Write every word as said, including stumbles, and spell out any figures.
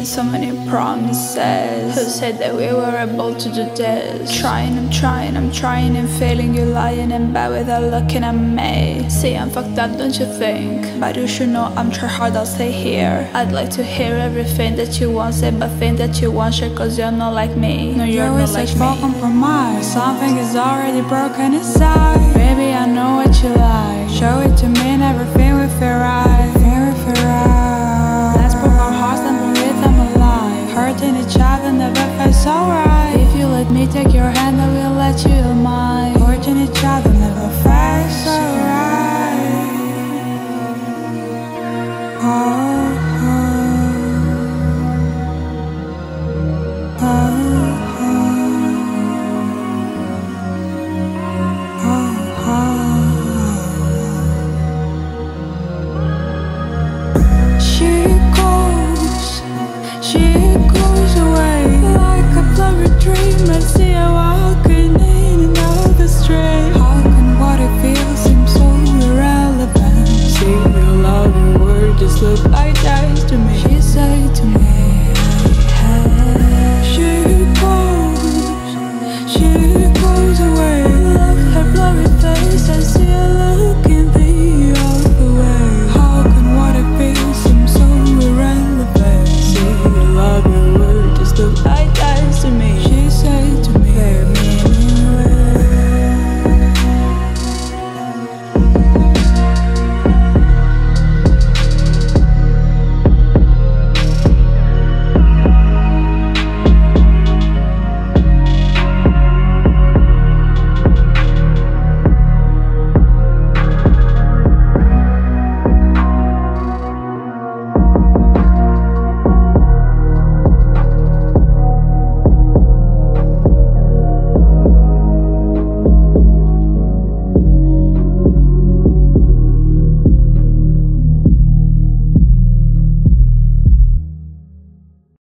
me so many promises. Who said that we were able to do this? Trying, I'm trying, I'm trying and failing. You lying in bed without looking at me. See, I'm fucked up, don't you think? But you should know I'm try hard, I'll stay here. I'd like to hear everything that you want, say but think that you want shit, cause you're not like me. No, you're not like me. For compromise, something is already broken inside. Baby, I know what you like. Show it to me and everything will feel right. Very feel right. Let's put our hearts and breathe them alive. Hurting each other never feels so right. If you let me take your hand, I will let you in mine. Hurting each other never feels so right. Oh, oh, oh, oh, oh. She goes, she goes away like a blurry dream. I see her walking in and out the street. How can what it feels seem so irrelevant? See your loving word just slip